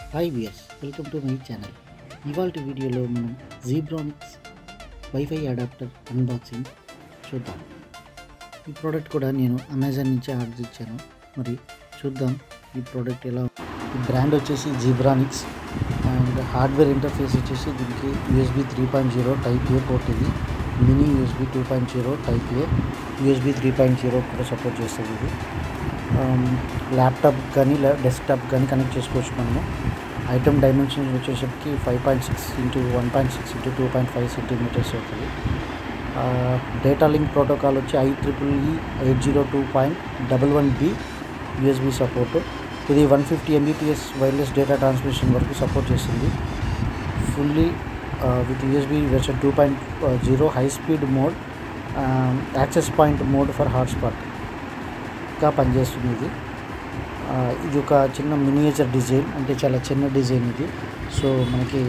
Hi viewers, welcome to my channel. ఇవాల్టి వీడియోలో మనం జీబ్రానిక్స్ వైఫై అడాప్టర్ అన్బాక్సింగ్ చూద్దాం. ఈ ప్రోడక్ట్ కూడా నేను అమెజాన్ నుంచి ఆర్డర్ ఇచ్చాను. మరి చూద్దాం ఈ ప్రోడక్ట్ ఎలా. ఈ బ్రాండ్ వచ్చేసి జీబ్రానిక్స్ అండ్ హార్డ్వేర్ ఇంటర్ఫేస్ వచ్చేసి దీనికి USB 3.0 టైప్ ఏ పోర్ట్, ఇది mini USB 2.0 type A, USB 3.0 కూడా సపోర్ట్ చేస్తుంది. ఇది ల్యాప్టాప్ కానీ డెస్క్టాప్ కానీ కనెక్ట్ చేసుకోవచ్చు. మనము ఐటమ్ డైమెన్షన్స్ వచ్చేసరికి 5.6 × 1.6 × 2.5 సెంటీమీటర్స్ అవుతుంది. డేటా లింక్ ప్రోటోకాల్ వచ్చి IEEE 802.11b USB సపోర్ట్. ఇది 150 Mbps వైర్లెస్ డేటా ట్రాన్స్మిషన్ వరకు సపోర్ట్ చేస్తుంది. Fully with USB version 2.0 high speed mode, access point mode for హాట్స్పాట్గా పనిచేస్తుంది. ఇది ఒక చిన్న మినియేచర్ డిజైన్, అంటే చాలా చిన్న డిజైన్ ఇది. సో మనకి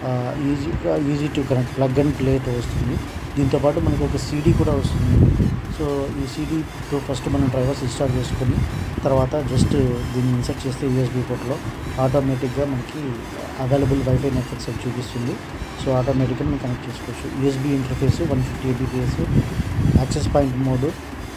easy to connect, plug and ప్లేతో వస్తుంది. దీంతోపాటు మనకు ఒక CD కూడా వస్తుంది. సో ఈ CDతో ఫస్ట్ మనం డ్రైవర్స్ ఇన్స్టాల్ చేసుకొని తర్వాత జస్ట్ దీన్ని ఇన్సర్ట్ చేస్తే USB పోర్ట్లో ఆటోమేటిక్గా మనకి అవైలబుల్ వైఫై నెట్వర్క్స్ అని చూపిస్తుంది. సో ఆటోమేటిక్గా మనం కనెక్ట్ చేసుకోవచ్చు. USB interface 150 Mbps, access point mode,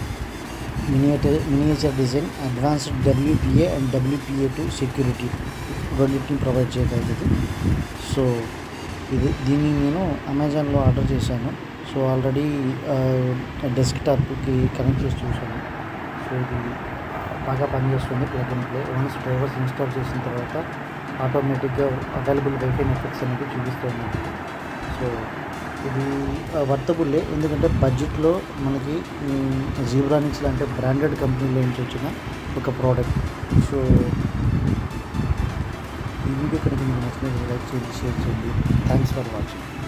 miniature design, advanced WPA and WPA2 security రెండింటిని ప్రొవైడ్ చేయగలదు. సో దీన్ని నేను అమెజాన్లో ఆర్డర్ చేశాను. సో ఆల్రెడీ డెస్క్టాప్కి కనెక్ట్ చేసి చూసాను. సో ఇది బాగా పనిచేస్తుంది, plug and play. Once drivers install చేసిన తర్వాత ఆటోమేటిక్గా అవైలబుల్ వైఫై నెట్వర్క్స్ అనేది చూపిస్తుంది. సో ఇది వర్తబుల్లే, ఎందుకంటే బడ్జెట్లో మనకి జీబ్రానిక్స్ లాంటి బ్రాండెడ్ కంపెనీలో నుంచి వచ్చిన ఒక ప్రోడక్ట్. సో ఈ వీడియో కనుక మీకు నచ్చినట్లయితే లైక్ చేయండి, షేర్ చేయండి. Thanks for watching.